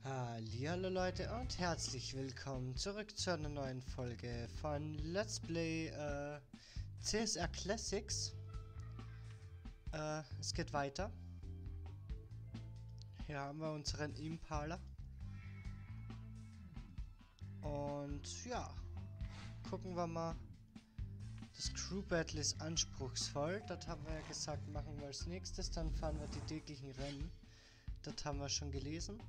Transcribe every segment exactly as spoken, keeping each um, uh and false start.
Hallihallo Leute und herzlich willkommen zurück zu einer neuen Folge von Let's Play äh, C S R Classics. Äh, es geht weiter. Hier haben wir unseren Impala. Und ja, gucken wir mal. Das Crew Battle ist anspruchsvoll. Das haben wir ja gesagt, machen wir als nächstes. Dann fahren wir die täglichen Rennen. Das haben wir schon gelesen.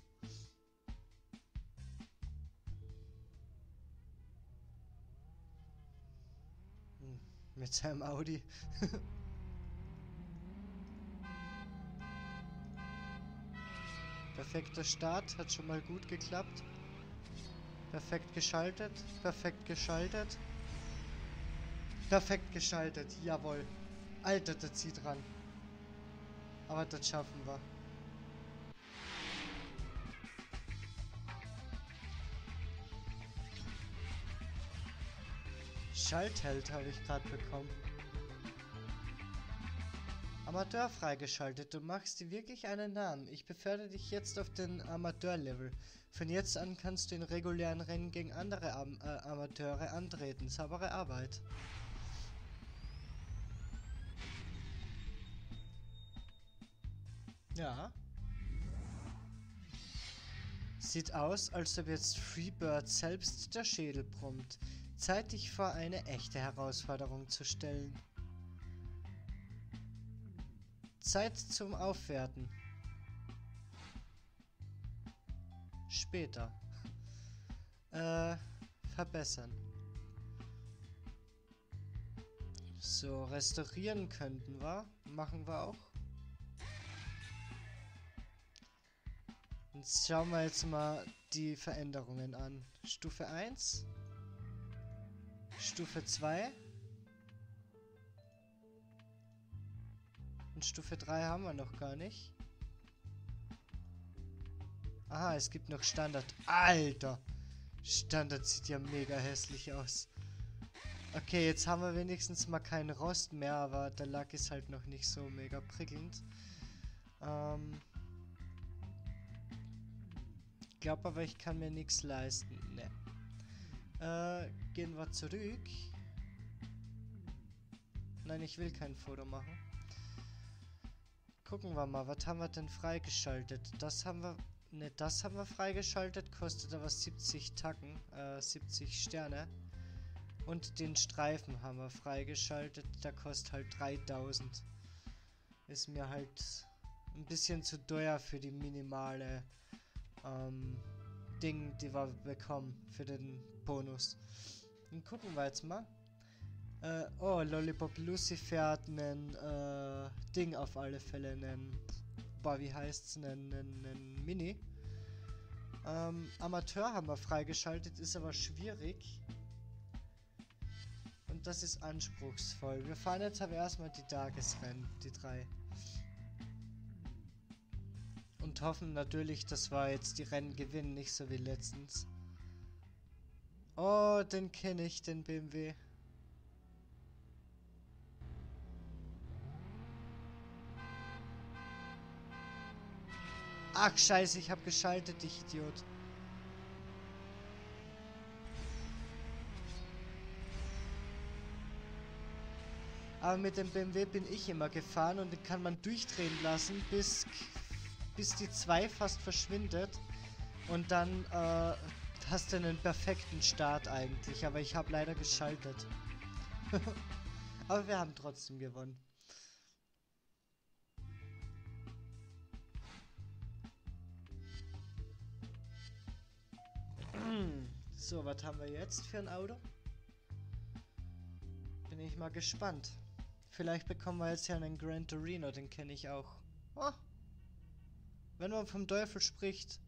Mit seinem Audi. Perfekter Start, hat schon mal gut geklappt. Perfekt geschaltet, perfekt geschaltet. Perfekt geschaltet, jawohl. Alter, der zieht ran. Aber das schaffen wir. Schaltheld habe ich gerade bekommen. Amateur freigeschaltet. Du machst dir wirklich einen Namen. Ich befördere dich jetzt auf den Amateur-Level. Von jetzt an kannst du in regulären Rennen gegen andere Am äh, Amateure antreten. Saubere Arbeit. Ja. Sieht aus, als ob jetzt Freebird selbst der Schädel brummt. Zeit, dich vor eine echte Herausforderung zu stellen. Zeit zum Aufwerten. Später. Äh, verbessern. So, restaurieren könnten wir. Machen wir auch. Jetzt schauen wir jetzt mal die Veränderungen an. Stufe eins. Stufe zwei. Und Stufe drei haben wir noch gar nicht. Aha, es gibt noch Standard. Alter! Standard sieht ja mega hässlich aus. Okay, jetzt haben wir wenigstens mal keinen Rost mehr, aber der Lack ist halt noch nicht so mega prickelnd. Ähm... Ich glaube aber, ich kann mir nichts leisten. Ne. Äh, gehen wir zurück. Nein, ich will kein Foto machen. Gucken wir mal, was haben wir denn freigeschaltet? Das haben wir... Ne, das haben wir freigeschaltet. Kostet aber siebzig Tacken. Äh, siebzig Sterne. Und den Streifen haben wir freigeschaltet. Der kostet halt dreitausend. Ist mir halt ein bisschen zu teuer für die minimale... Ähm, Ding, die wir bekommen für den Bonus. Dann gucken wir jetzt mal. Äh, oh, Lollipop Lucy fährt einen äh, Ding auf alle Fälle, einen, boah, wie heißt's, einen, einen, einen Mini. Ähm, Amateur haben wir freigeschaltet, ist aber schwierig. Und das ist anspruchsvoll. Wir fahren jetzt aber erstmal die Tagesrennen, die drei. Und hoffen natürlich, dass wir jetzt die Rennen gewinnen, nicht so wie letztens. Oh, den kenne ich, den B M W. Ach, scheiße, ich habe geschaltet, ich Idiot. Aber mit dem B M W bin ich immer gefahren und den kann man durchdrehen lassen, bis... bis die zwei fast verschwindet und dann äh, hast du einen perfekten Start eigentlich, aber ich habe leider geschaltet. Aber wir haben trotzdem gewonnen. So, was haben wir jetzt für ein Auto? Bin ich mal gespannt. Vielleicht bekommen wir jetzt ja einen Gran Torino, den kenne ich auch. Oh. Wenn man vom Teufel spricht.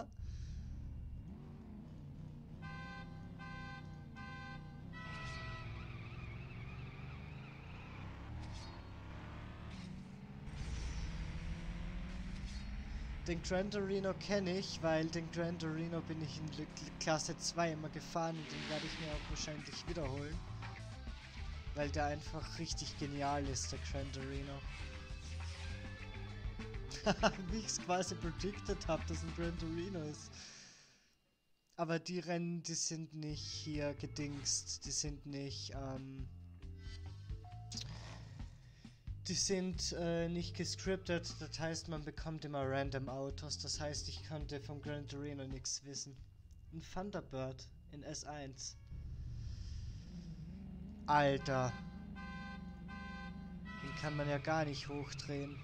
Den Gran Torino kenne ich, weil den Gran Torino bin ich in Klasse zwei immer gefahren und den werde ich mir auch wahrscheinlich wiederholen. Weil der einfach richtig genial ist, der Gran Torino. Wie ich es quasi predicted habe, dass ein Gran Torino ist. Aber die Rennen, die sind nicht hier gedingst. Die sind nicht, ähm... Die sind äh, nicht gescriptet. Das heißt, man bekommt immer random Autos. Das heißt, ich konnte vom Gran Torino nichts wissen. Ein Thunderbird in S eins. Alter. Den kann man ja gar nicht hochdrehen.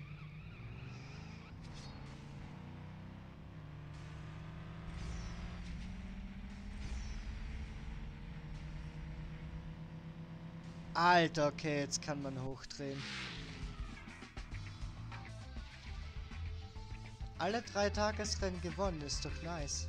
Alter, okay, jetzt kann man hochdrehen. Alle drei Tagesrennen gewonnen, ist doch nice.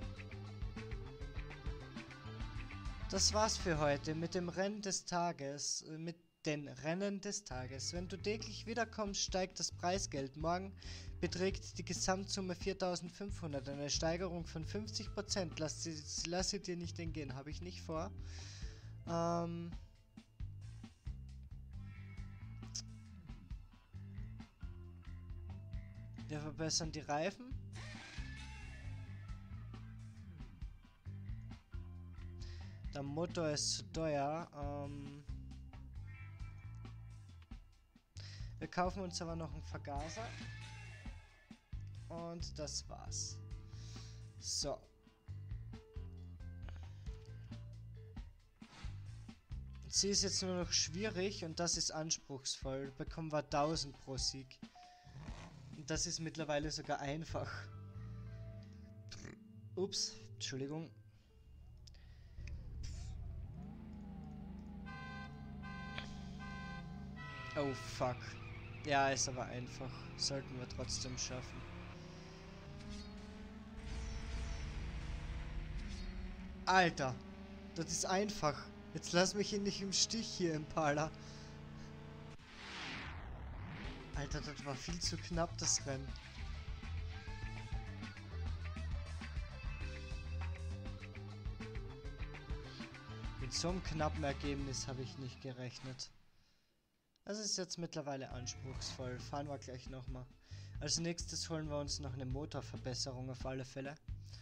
Das war's für heute mit dem Rennen des Tages, äh, mit den Rennen des Tages. Wenn du täglich wiederkommst, steigt das Preisgeld. Morgen beträgt die Gesamtsumme viertausendfünfhundert, eine Steigerung von fünfzig Prozent. Lass, lass sie dir nicht entgehen, habe ich nicht vor. Ähm... Wir verbessern die Reifen. Der Motor ist zu teuer. Ähm wir kaufen uns aber noch einen Vergaser. Und das war's. So. Sie ist jetzt nur noch schwierig und das ist anspruchsvoll. Bekommen wir tausend pro Sieg. Und das ist mittlerweile sogar einfach. Ups, Entschuldigung. Oh fuck. Ja, ist aber einfach. Sollten wir trotzdem schaffen. Alter, das ist einfach. Jetzt lass mich ihn nicht im Stich hier, Impala. Alter, das war viel zu knapp, das Rennen. Mit so einem knappen Ergebnis habe ich nicht gerechnet. Das ist jetzt mittlerweile anspruchsvoll. Fahren wir gleich nochmal. Als nächstes holen wir uns noch eine Motorverbesserung auf alle Fälle.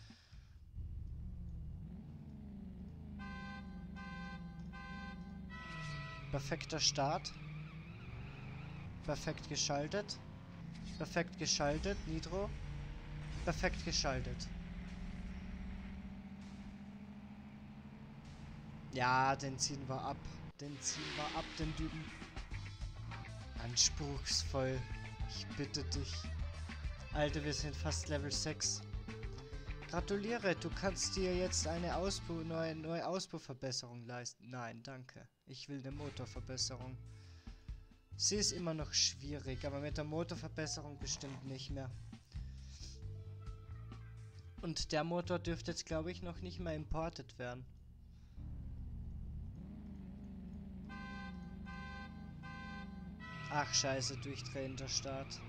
Perfekter Start. Perfekt geschaltet. Perfekt geschaltet. Nitro. Perfekt geschaltet. Ja, den ziehen wir ab. Den ziehen wir ab, den Düben. Anspruchsvoll. Ich bitte dich. Alter, wir sind fast Level sechs. Gratuliere, du kannst dir jetzt eine Ausbau, neue, neue Ausbauverbesserung leisten. Nein, danke. Ich will eine Motorverbesserung. Sie ist immer noch schwierig, aber mit der Motorverbesserung bestimmt nicht mehr. Und der Motor dürfte jetzt, glaube ich, noch nicht mal imported werden. Ach scheiße, durchdrehender Start.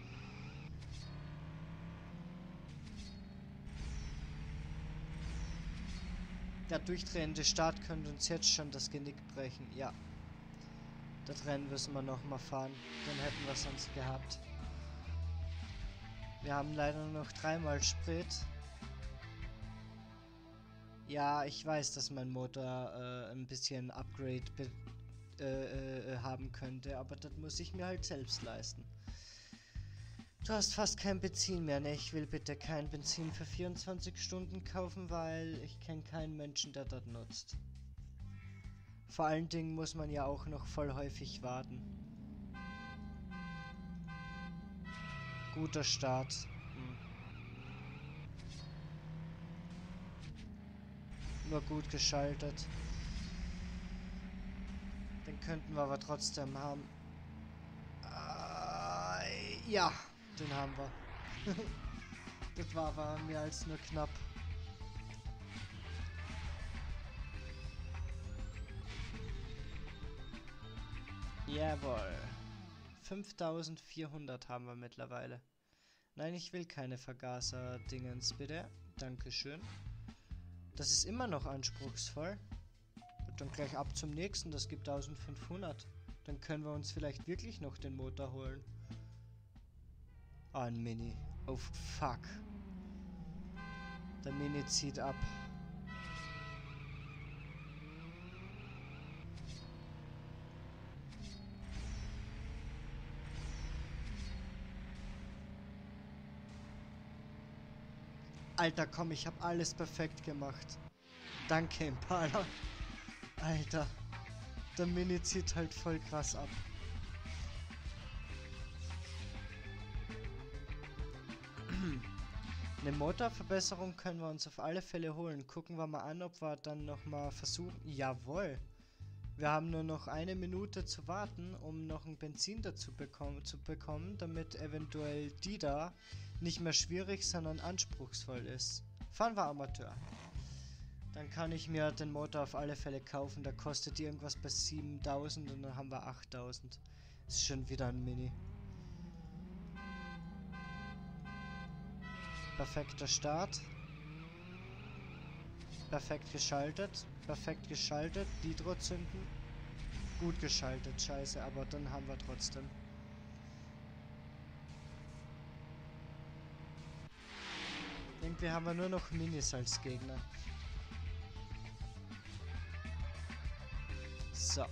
Der durchdrehende Start könnte uns jetzt schon das Genick brechen. Ja. Das Rennen müssen wir nochmal fahren. Den hätten wir sonst gehabt. Wir haben leider nur noch dreimal Sprit. Ja, ich weiß, dass mein Motor äh, ein bisschen Upgrade äh, äh, haben könnte, aber das muss ich mir halt selbst leisten. Du hast fast kein Benzin mehr, ne? Ich will bitte kein Benzin für vierundzwanzig Stunden kaufen, weil ich kenne keinen Menschen, der das nutzt. Vor allen Dingen muss man ja auch noch voll häufig warten. Guter Start. Hm. Nur gut geschaltet. Den könnten wir aber trotzdem haben. Äh, ja, den haben wir. Das war, war mehr als nur knapp. Jawohl. fünftausendvierhundert haben wir mittlerweile. Nein, ich will keine Vergaser-Dingens, bitte. Dankeschön. Das ist immer noch anspruchsvoll. Und dann gleich ab zum nächsten, das gibt eintausendfünfhundert. Dann können wir uns vielleicht wirklich noch den Motor holen. Ah, ein Mini. Oh, fuck. Der Mini zieht ab. Alter, komm, ich habe alles perfekt gemacht. Danke, Impala. Alter. Der Mini zieht halt voll krass ab. Eine Motorverbesserung können wir uns auf alle Fälle holen. Gucken wir mal an, ob wir dann nochmal versuchen. Jawohl. Wir haben nur noch eine Minute zu warten, um noch ein Benzin dazu bekommen, zu bekommen, damit eventuell die da nicht mehr schwierig, sondern anspruchsvoll ist. Fahren wir Amateur. Dann kann ich mir den Motor auf alle Fälle kaufen. Der kostet irgendwas bei siebentausend und dann haben wir achttausend. Ist schon wieder ein Mini. Perfekter Start. Perfekt geschaltet. Perfekt geschaltet. Nitro zünden. Gut geschaltet. Scheiße, aber dann haben wir trotzdem. Irgendwie haben wir nur noch Minis als Gegner. So.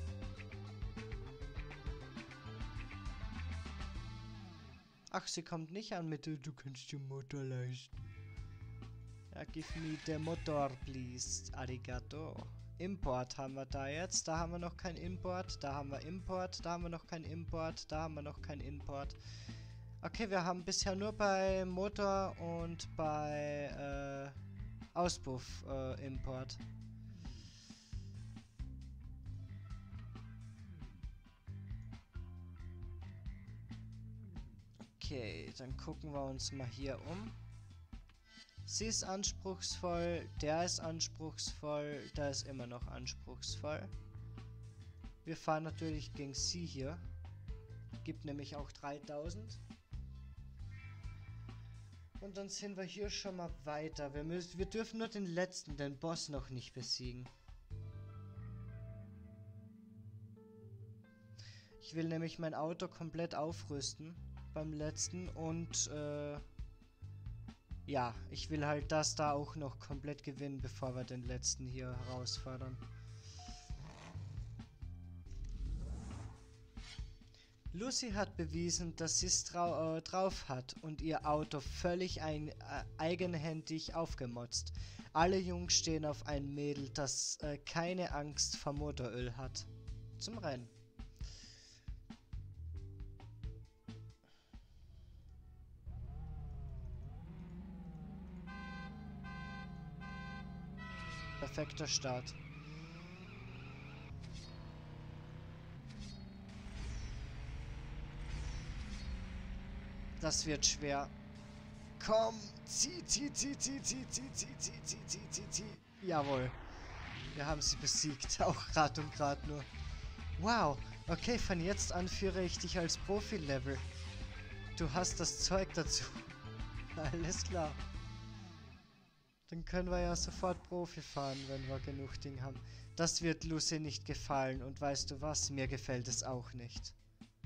Ach, sie kommt nicht an mit, du kannst den Motor leisten. Ja, give me the motor, please. Arigato. Import haben wir da jetzt. Da haben wir noch kein Import. Da haben wir Import. Da haben wir noch kein Import. Da haben wir noch kein Import. Okay, wir haben bisher nur bei Motor und bei äh, Auspuff äh, Import. Okay, dann gucken wir uns mal hier um. Sie ist anspruchsvoll, der ist anspruchsvoll, der ist immer noch anspruchsvoll. Wir fahren natürlich gegen sie hier. Gibt nämlich auch dreitausend. Und dann sind wir hier schon mal weiter. Wir, müssen, wir dürfen nur den letzten, den Boss, noch nicht besiegen. Ich will nämlich mein Auto komplett aufrüsten beim letzten und äh, ja, ich will halt das da auch noch komplett gewinnen, bevor wir den letzten hier herausfordern. Lucy hat bewiesen, dass sie es drau äh, drauf hat und ihr Auto völlig ein, äh, eigenhändig aufgemotzt. Alle Jungs stehen auf ein Mädel, das äh, keine Angst vor Motoröl hat. Zum Rennen. Perfekter Start. Das wird schwer. Komm, zieh, zieh, zieh, zieh, zieh, zieh, zieh, zieh, zieh, zieh, zieh, zieh. Jawohl. Wir haben sie besiegt. Auch grad und grad nur. Wow. Okay, von jetzt an führe ich dich als Profi-Level. Du hast das Zeug dazu. Alles klar. Dann können wir ja sofort Profi fahren, wenn wir genug Ding haben. Das wird Lucy nicht gefallen. Und weißt du was? Mir gefällt es auch nicht.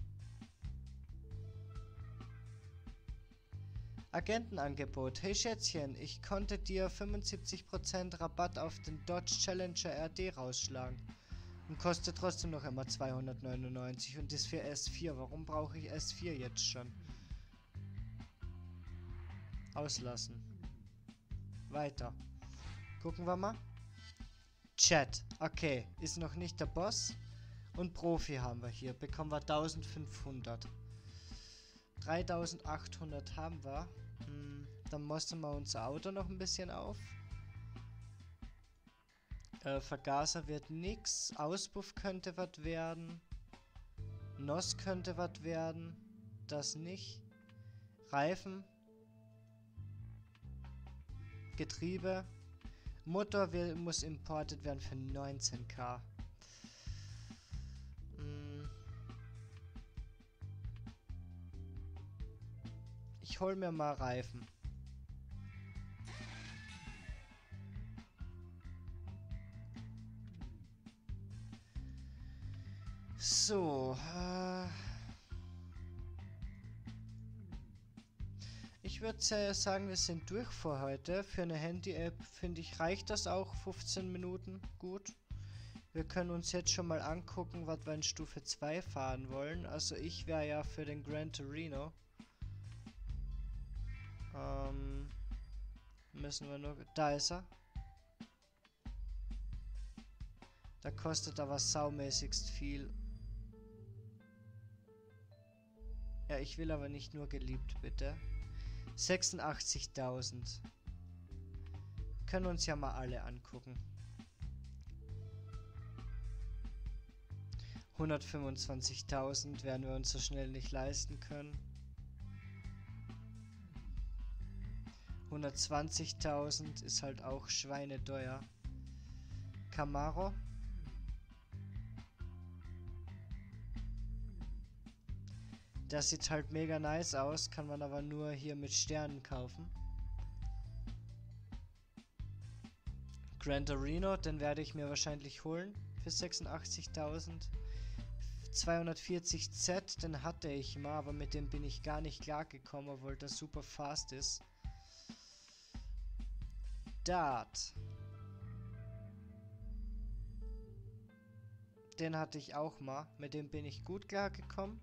Agentenangebot. Hey Schätzchen, ich konnte dir fünfundsiebzig Prozent Rabatt auf den Dodge Challenger R D rausschlagen. Und kostet trotzdem noch immer zweihundertneunundneunzig und ist für S vier. Warum brauche ich S vier jetzt schon? Auslassen. Weiter. Gucken wir mal. Chat. Okay, ist noch nicht der Boss. Und Profi haben wir hier. Bekommen wir eintausendfünfhundert. dreitausendachthundert haben wir. Hm, dann mustern wir unser Auto noch ein bisschen auf. Äh, Vergaser wird nix. Auspuff könnte was werden. N O S könnte was werden. Das nicht. Reifen. Getriebe. Motor will, muss importiert werden für neunzehntausend. Hm. Ich hol mir mal Reifen. So. Äh ich würde äh, sagen, wir sind durch für heute. Für eine Handy-App, finde ich, reicht das auch fünfzehn Minuten gut. Wir können uns jetzt schon mal angucken, was wir in Stufe zwei fahren wollen. Also ich wäre ja für den Gran Torino. Ähm, müssen wir nur... Da ist er. Da kostet aber saumäßigst viel. Ja, ich will aber nicht nur geliebt, bitte. sechsundachtzigtausend. Können uns ja mal alle angucken. hundertfünfundzwanzigtausend werden wir uns so schnell nicht leisten können. hundertzwanzigtausend ist halt auch schweineteuer. Camaro. Das sieht halt mega nice aus, kann man aber nur hier mit Sternen kaufen. Gran Torino, den werde ich mir wahrscheinlich holen für sechsundachtzigtausend. zweihundertvierzig Z, den hatte ich mal, aber mit dem bin ich gar nicht klar gekommen, obwohl das super fast ist. Dart. Den hatte ich auch mal, mit dem bin ich gut klar gekommen.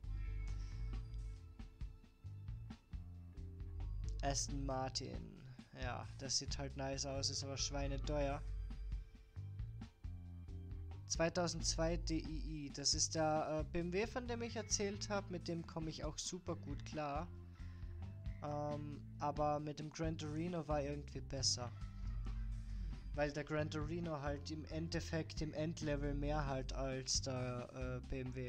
Aston Martin. Ja, das sieht halt nice aus, ist aber schweineteuer. zweitausendzwei D I I, das ist der äh, B M W, von dem ich erzählt habe, mit dem komme ich auch super gut klar. Ähm, aber mit dem Gran Torino war irgendwie besser. Weil der Gran Torino halt im Endeffekt im Endlevel mehr halt als der äh, B M W.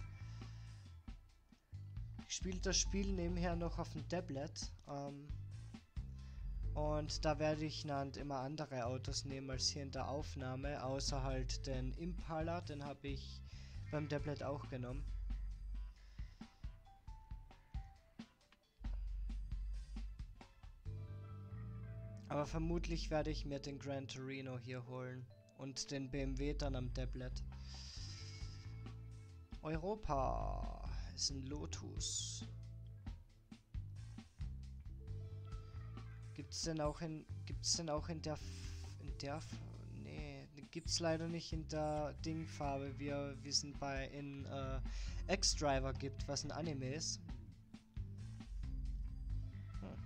Ich spiele das Spiel nebenher noch auf dem Tablet. Ähm, und da werde ich dann immer andere Autos nehmen als hier in der Aufnahme, außer halt den Impala, den habe ich beim Tablet auch genommen. Aber vermutlich werde ich mir den Gran Torino hier holen und den B M W dann am Tablet. Europa ist ein Lotus. Gibt's denn auch in gibt's denn auch in der in der nee, gibt's leider nicht in der Dingfarbe, wie wie es bei in äh, X-Driver gibt, was ein Anime ist. Hm.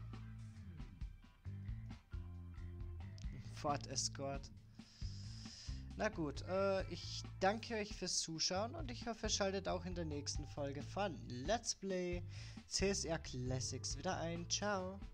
Ford Escort. Na gut, äh, ich danke euch fürs Zuschauen und ich hoffe, ihr schaltet auch in der nächsten Folge von Let's Play C S R Classics wieder ein. Ciao!